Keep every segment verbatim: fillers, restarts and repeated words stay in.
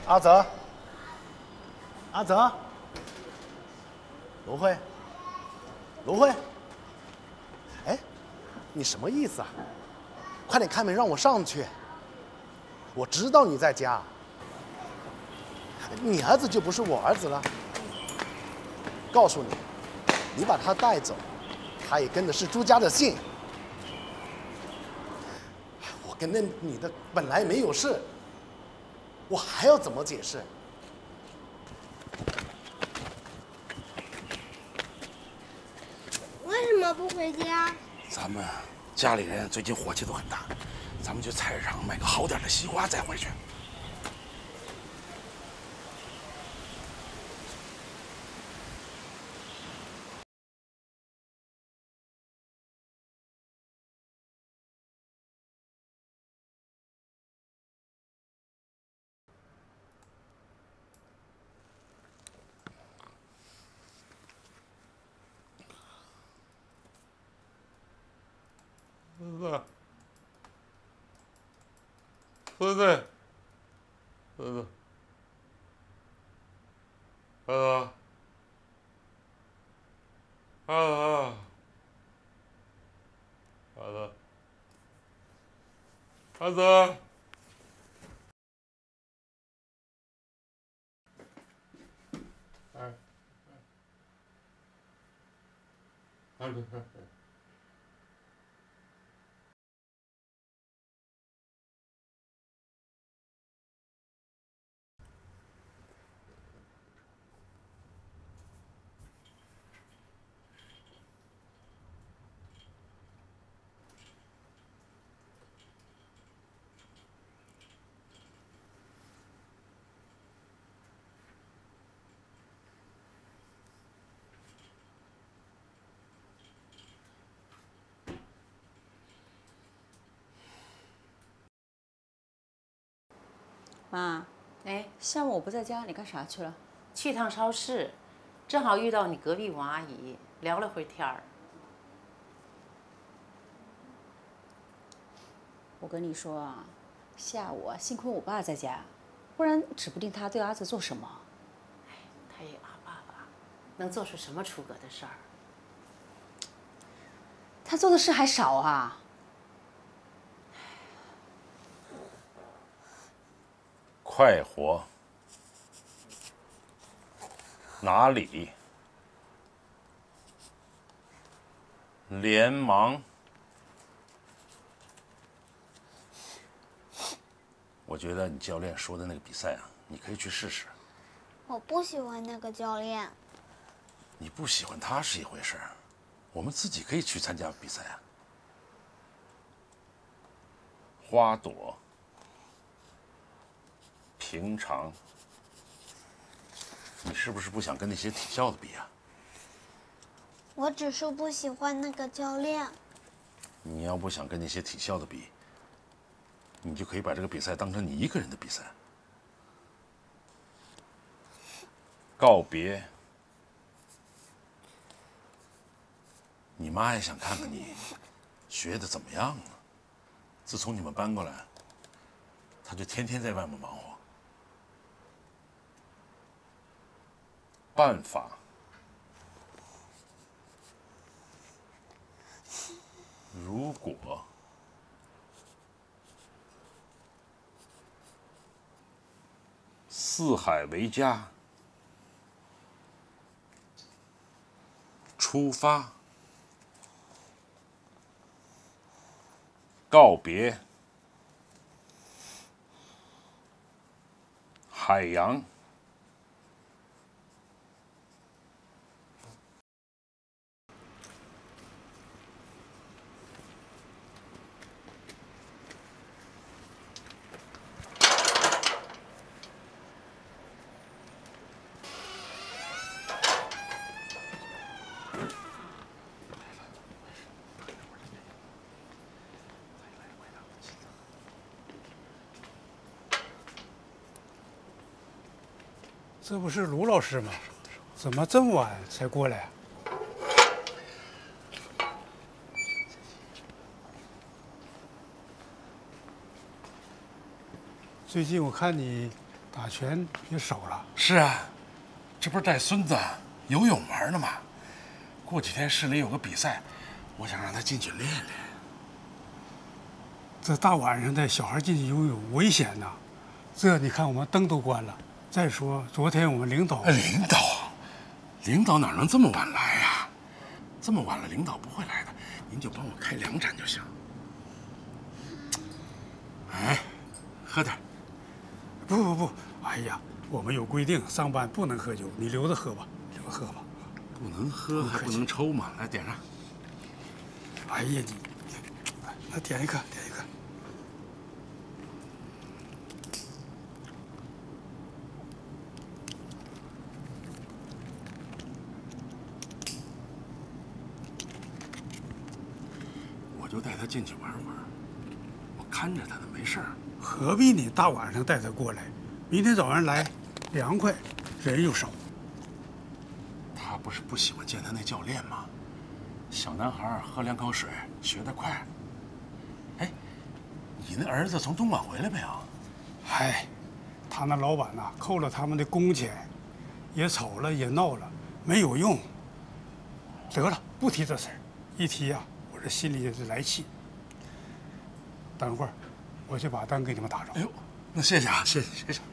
阿泽，阿泽，卢慧，卢慧，哎，你什么意思啊？快点开门让我上去。我知道你在家。你儿子就不是我儿子了。告诉你，你把他带走，他也跟的是朱家的姓。我跟那女的本来没有事，我还要怎么解释？ 为什么不回家？ 咱们家里人最近火气都很大，咱们去菜市场买个好点的西瓜再回去。 孙子，孙子，孙子，儿子，儿子，儿子，儿，儿子。 妈， 哎， 下午我不在家，你干啥去了？ 去趟超市，正好遇到你隔壁王阿姨，聊了会儿天儿。 我跟你说啊，下午啊，幸亏我爸在家，不然指不定他对阿泽做什么。 哎，他也阿爸爸，能做出什么出格的事儿？ 他做的事还少啊。 快活，哪里？连忙。我觉得你教练说的那个比赛啊，你可以去试试。 我不喜欢那个教练。 你不喜欢他是一回事，我们自己可以去参加比赛啊。花朵。平常，你是不是不想跟那些体校的比啊？ 我只是不喜欢那个教练。 你要不想跟那些体校的比，你就可以把这个比赛当成你一个人的比赛。告别，你妈也想看看你学的怎么样了。自从你们搬过来，她就天天在外面忙活。办法，如果四海为家，出发，告别，海洋。 这不是卢老师吗？怎么这么晚才过来啊？最近我看你打拳也少了。 是啊，这不是带孙子游泳玩呢吗？过几天市里有个比赛，我想让他进去练练。 这大晚上的，小孩进去游泳危险呐！这你看，我们灯都关了。再说昨天我们领导…… 领导，领导哪能这么晚来呀？这么晚了，领导不会来的。您就帮我开两盏就行。哎，喝点。 不不不，哎呀，我们有规定，上班不能喝酒，你留着喝吧，留着喝吧。 不能喝还不能抽嘛？来点上。 哎呀你，那点一个，点一个。 我就带他进去玩会儿，我看着他呢，没事儿。 何必你大晚上带他过来？明天早上来，凉快，人又少。 他不是不喜欢见他那教练吗？小男孩喝两口水，学得快。哎，你那儿子从东莞回来没有？ 嗨，他那老板呐、扣了他们的工钱，也吵了也闹了，没有用。得了，不提这事儿，一提呀、啊，我这心里就是来气。等会儿，我去把灯给你们打着。 哎呦，那谢谢啊，谢谢谢谢。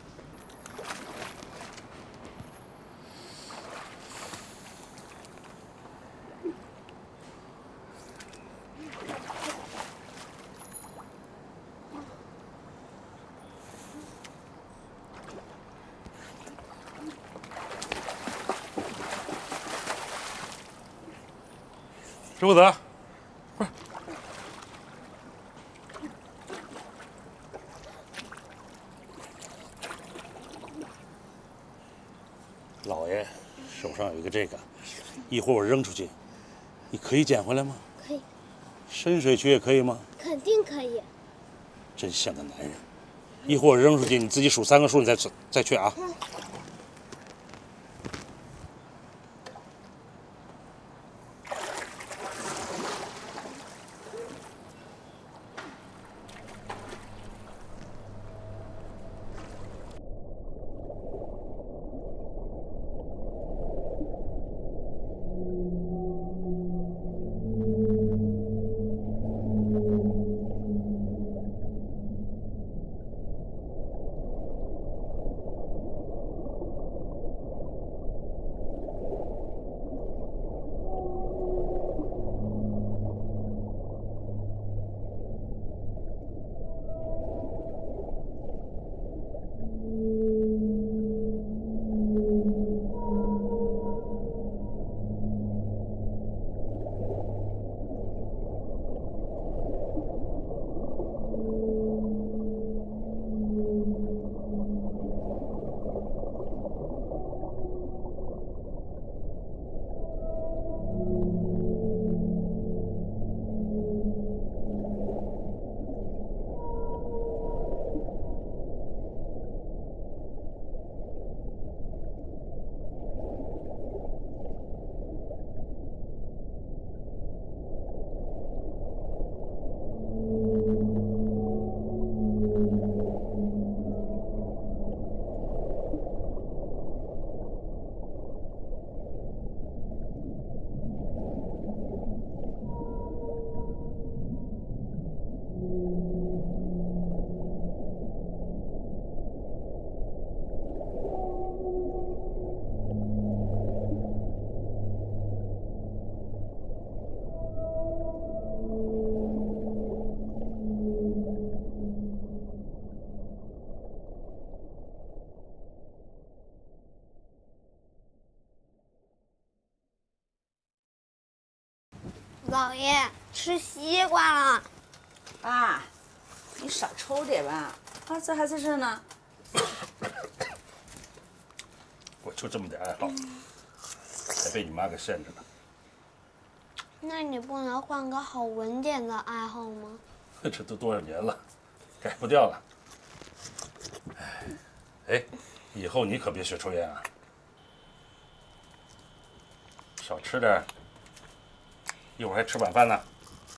石富泽，不是，老爷手上有一个这个，一会儿我扔出去，你可以捡回来吗？ 可以， 深水区也可以吗？ 肯定可以。 真像个男人。一会儿我扔出去，你自己数三个数，你再再去啊。 嗯老爷吃西瓜了。 爸，你少抽点吧。啊，这还在这呢。 我就这么点爱好，还被你妈给限制了。 那你不能换个好闻点的爱好吗？ 这都多少年了，改不掉了。哎，哎，以后你可别学抽烟啊，少吃点。一会儿还吃晚饭呢。